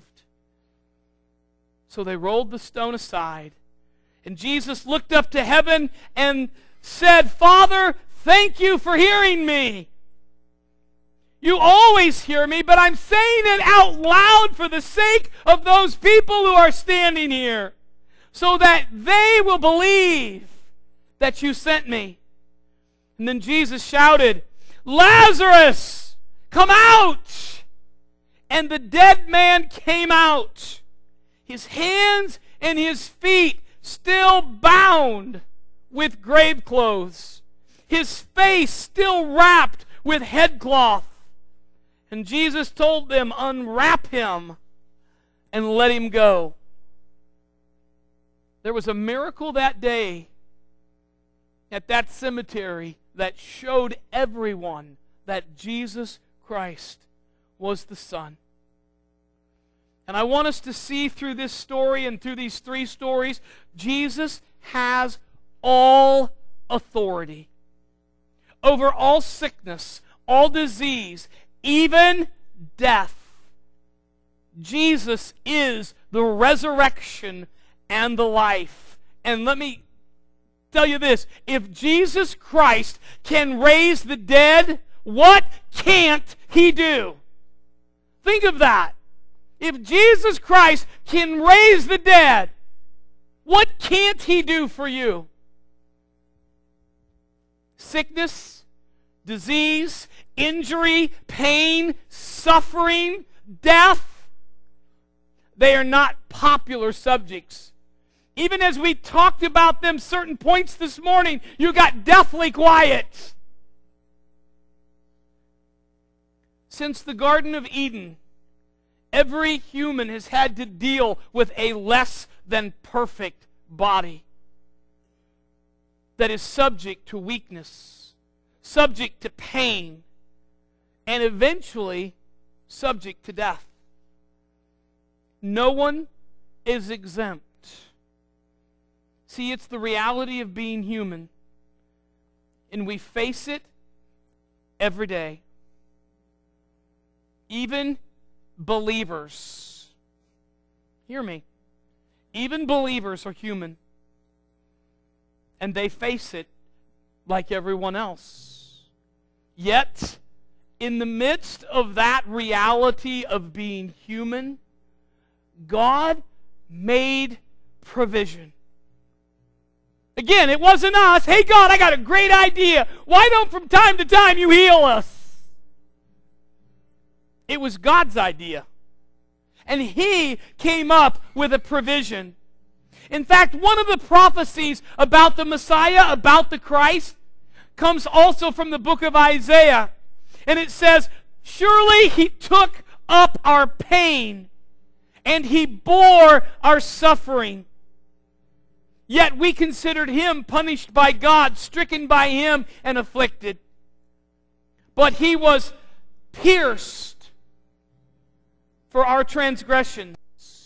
So they rolled the stone aside, and Jesus looked up to heaven and said, Father, thank you for hearing me. You always hear me, but I'm saying it out loud for the sake of those people who are standing here, so that they will believe that you sent me. And then Jesus shouted, Lazarus, come out! And the dead man came out, his hands and his feet still bound with grave clothes, his face still wrapped with headcloth. And Jesus told them, unwrap him and let him go. There was a miracle that day at that cemetery that showed everyone that Jesus Christ was the Son. And I want us to see through this story and through these three stories, Jesus has all authority over all sickness, all disease, even death. Jesus is the resurrection and the life. And let me tell you this, if Jesus Christ can raise the dead, what can't he do? Think of that. If Jesus Christ can raise the dead, what can't he do for you? Sickness, disease, injury, pain, suffering, death, they are not popular subjects. Even as we talked about them certain points this morning, you got deathly quiet. Since the Garden of Eden, every human has had to deal with a less than perfect body that is subject to weakness, subject to pain, and eventually subject to death. No one is exempt. See, it's the reality of being human, and we face it every day. Even believers, hear me, even believers are human, and they face it like everyone else. Yet, in the midst of that reality of being human, God made provision. Again, it wasn't us. Hey God, I got a great idea. Why don't from time to time you heal us? It was God's idea. And He came up with a provision. In fact, one of the prophecies about the Messiah, about the Christ, comes also from the book of Isaiah. And it says, surely He took up our pain, and He bore our suffering. Yet we considered Him punished by God, stricken by Him, and afflicted. But He was pierced for our transgressions.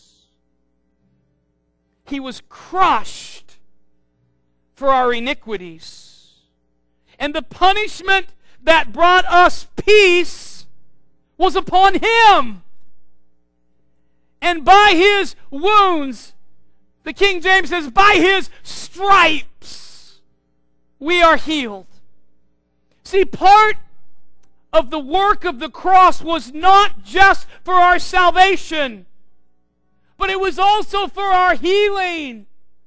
He was crushed for our iniquities. And the punishment that brought us peace was upon Him. And by His wounds, the King James says, by His stripes we are healed. See, part of the work of the cross was not just for our salvation, but it was also for our healing.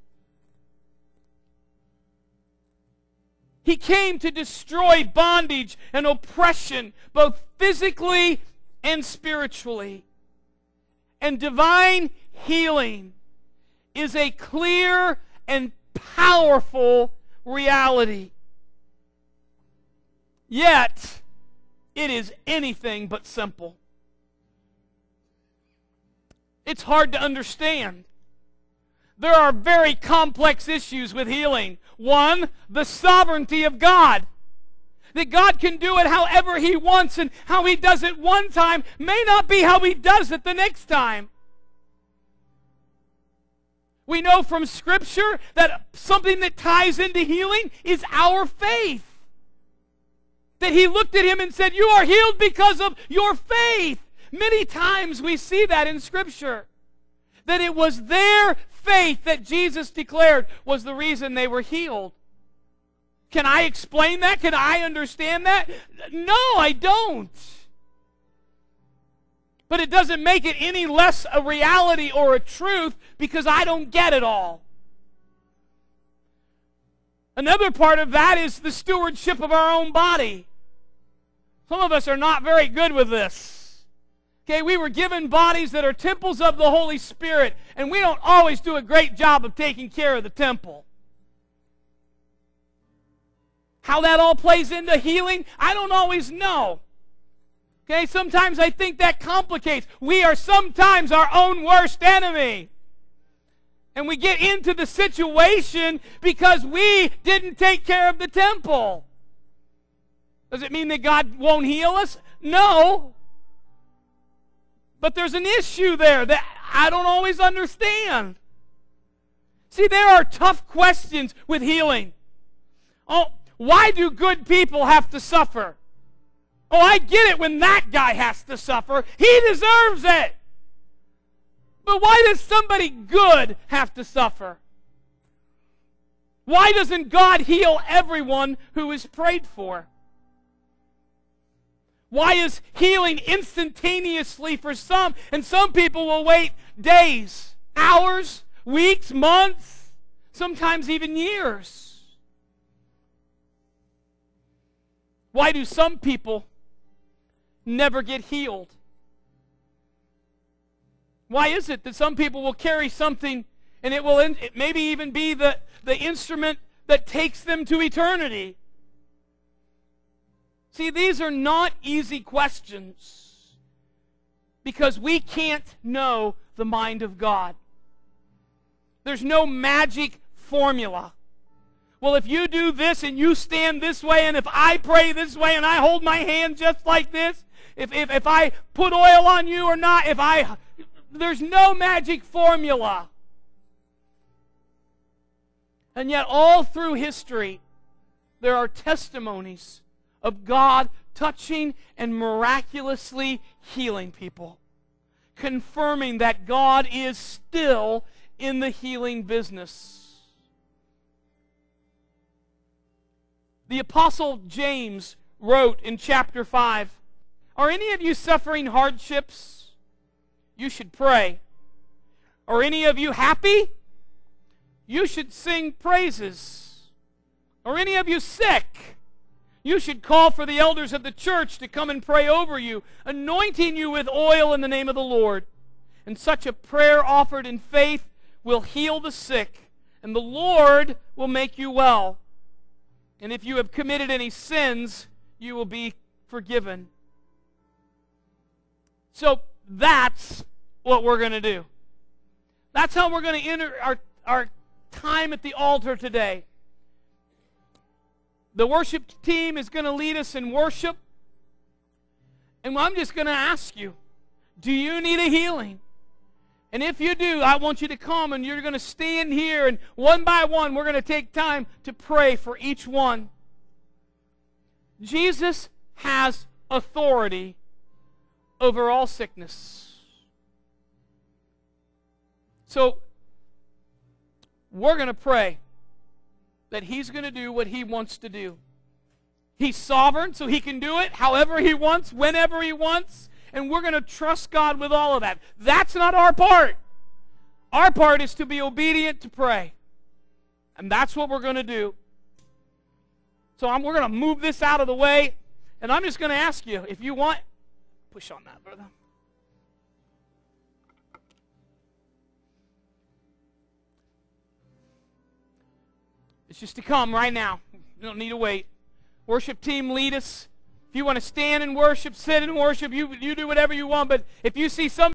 He came to destroy bondage and oppression, both physically and spiritually. And divine healing is a clear and powerful reality. Yet, it is anything but simple. It's hard to understand. There are very complex issues with healing. One, the sovereignty of God. That God can do it however He wants, and how He does it one time may not be how He does it the next time. We know from Scripture that something that ties into healing is our faith. That He looked at him and said, you are healed because of your faith. Many times we see that in Scripture. That it was their faith that Jesus declared was the reason they were healed. Can I explain that? Can I understand that? No, I don't. But it doesn't make it any less a reality or a truth because I don't get it all. Another part of that is the stewardship of our own body. Some of us are not very good with this. Okay, we were given bodies that are temples of the Holy Spirit, and we don't always do a great job of taking care of the temple. How that all plays into healing, I don't always know. Okay, sometimes I think that complicates. We are sometimes our own worst enemy. And we get into the situation because we didn't take care of the temple. Does it mean that God won't heal us? No. But there's an issue there that I don't always understand. See, there are tough questions with healing. Oh, why do good people have to suffer? Oh, I get it when that guy has to suffer. He deserves it. But why does somebody good have to suffer? Why doesn't God heal everyone who is prayed for? Why is healing instantaneously for some, and some people will wait days, hours, weeks, months, sometimes even years? Why do some people never get healed? Why is it that some people will carry something and it will it maybe even be the, the instrument that takes them to eternity? See, these are not easy questions. Because we can't know the mind of God. There's no magic formula. Well, if you do this and you stand this way, and if I pray this way and I hold my hand just like this, if, if, if I put oil on you or not, if I... There's no magic formula. And yet all through history, there are testimonies of God touching and miraculously healing people, confirming that God is still in the healing business. The Apostle James wrote in chapter five, "Are any of you suffering hardships? You should pray. Are any of you happy? You should sing praises. Are any of you sick? You should call for the elders of the church to come and pray over you, anointing you with oil in the name of the Lord. And such a prayer offered in faith will heal the sick, and the Lord will make you well. And if you have committed any sins, you will be forgiven." So that's what we're going to do. That's how we're going to enter our, our time at the altar today. The worship team is going to lead us in worship. And I'm just going to ask you, do you need a healing? And if you do, I want you to come and you're going to stand here, and one by one we're going to take time to pray for each one. Jesus has authority over all sickness. So, we're going to pray that He's going to do what He wants to do. He's sovereign, so He can do it however He wants, whenever He wants, and we're going to trust God with all of that. That's not our part. Our part is to be obedient to pray. And that's what we're going to do. So I'm, we're going to move this out of the way, and I'm just going to ask you, if you want, push on that, brother. It's just to come right now. You don't need to wait. Worship team, lead us. If you want to stand and worship, sit and worship, you, you do whatever you want. But if you see somebody